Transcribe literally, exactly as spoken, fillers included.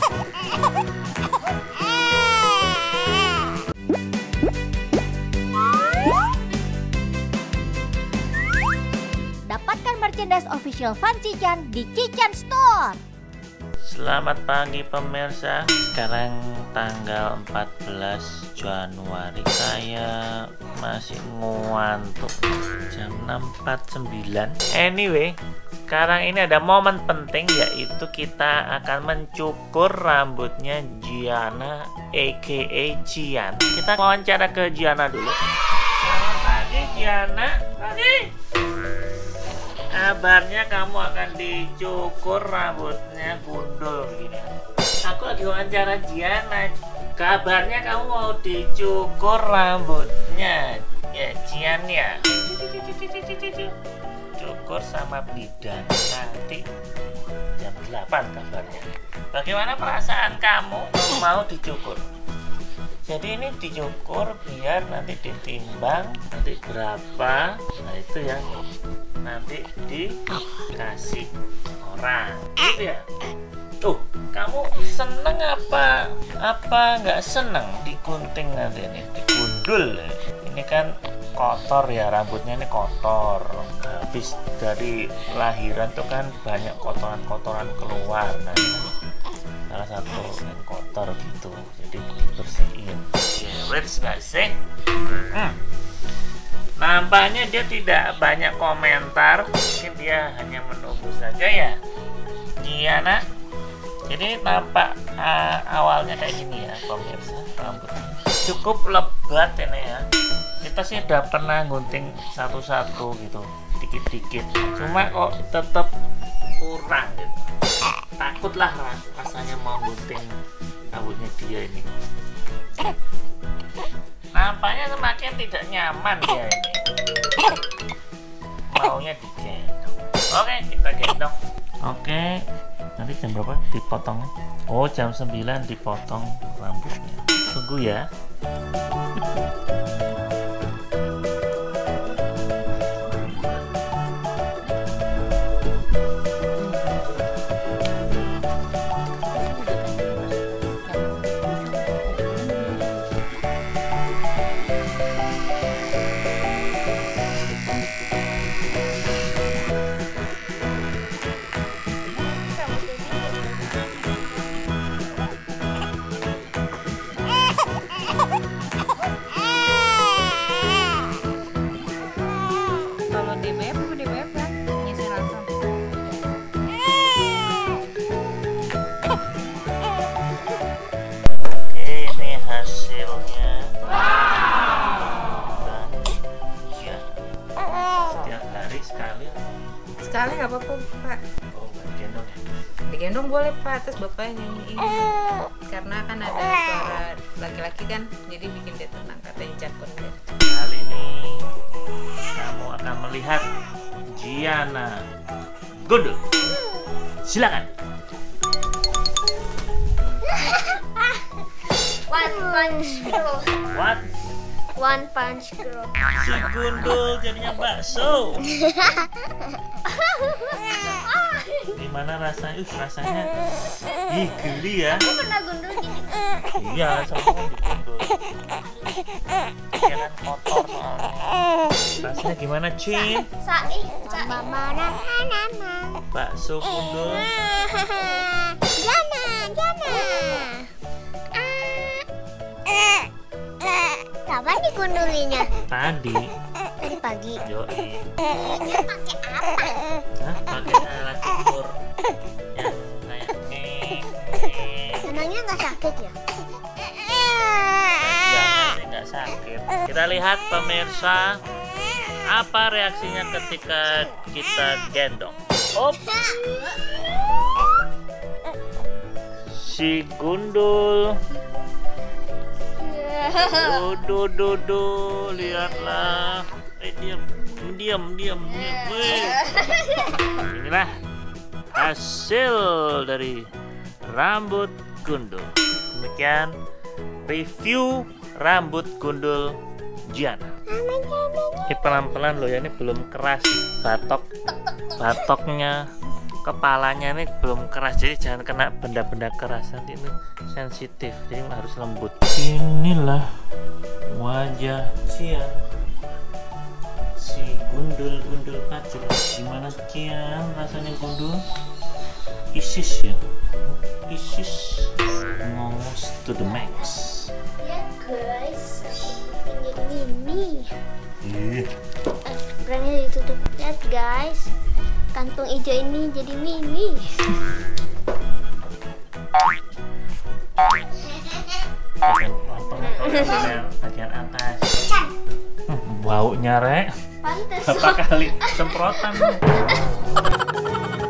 Dapatkan merchandise official Fun Cican di Cican Store. Selamat pagi pemirsa. Sekarang tanggal empat belas Januari. Saya masih ngantuk. Jam enam empat puluh sembilan. Anyway, sekarang ini ada momen penting, yaitu kita akan mencukur rambutnya Giana aka Cian. Kita wawancara ke Giana dulu. Selamat pagi Giana. Pagi. Kabarnya kamu akan dicukur rambutnya gundul begini. Aku lagi wawancara Giana. Kabarnya kamu mau dicukur rambutnya ya Cian ya. Cukur sama bidan nanti jam delapan kabarnya. Bagaimana perasaan kamu mau dicukur? Jadi ini dicukur biar nanti ditimbang nanti berapa. Nah itu yang nanti dikasih orang gitu ya. Tuh, kamu seneng apa apa nggak seneng digunting nanti ini, digundul ya. Ini kan kotor ya, rambutnya ini kotor. Habis dari lahiran tuh kan banyak kotoran-kotoran keluar. Nah ini salah satu yang kotor gitu, jadi dibersihin. Keren nggak sih? Hmm. Nampaknya dia tidak banyak komentar, mungkin dia hanya menunggu saja ya. Iya nak. Jadi nampak uh, awalnya kayak gini ya pemirsa, rambutnya cukup lebat ini ya. Kita sih udah pernah gunting satu-satu gitu, dikit-dikit. Cuma kok tetap kurang gitu. Takutlah rasanya mau gunting rambutnya dia ini. Nampaknya semakin tidak nyaman dia ini. Maunya digendong. Oke, kita gendong. Oke, nanti jam berapa dipotongnya? Oh, jam sembilan dipotong rambutnya. Tunggu ya. Sekali nggak apa-apa Pak. Oh, digendong ya? Digendong boleh Pak, terus bapaknya nyanyiin. Karena kan ada suara laki-laki kan, jadi bikin dia tenang, katanya cakun dia. Kali ini kamu akan melihat Giana gundul. Silakan. One punch girl. What? One punch girl. Si gundul jadinya bakso. Gimana rasanya? Uh, rasanya ih geli ya. Aku pernah gundul gini. Iya, sama kan digundul. Dia kan kotor soalnya. Rasanya gimana, Cin? Sa'i, sa'i. Bakso gundul. Giana, Giana. Kapan digundulinya? Tadi. Tadi pagi. Yoi. Dia pakai apa? Hah? Pakai alat cukur yang kayak nih. Senangnya nggak sakit ya? Ya, nanti nggak sakit. Kita lihat pemirsa, apa reaksinya ketika kita gendong. Op. Si gundul. Duh, duh, duh, lihatlah. Eh, diam, diam, diam, diam. Wih. Inilah hasil dari rambut gundul. Demikian review rambut gundul Giana. Ini pelan-pelan loh ya, ini belum keras batok, batoknya kepalanya ini belum keras, jadi jangan kena benda-benda keras, nanti ini sensitif, jadi harus lembut. Inilah wajah Cian, si gundul-gundul kacil. Gimana Cian rasanya gundul? Isis ya, Isis ngomos to the max. Ya guys, ini mini. Ih, Eh, berani ditutup. Lihat guys, kantung hijau ini jadi mini. bagian lontong atau bagian, bagian atas. Hmm, baunya rek Pantes. berapa kali semprotan.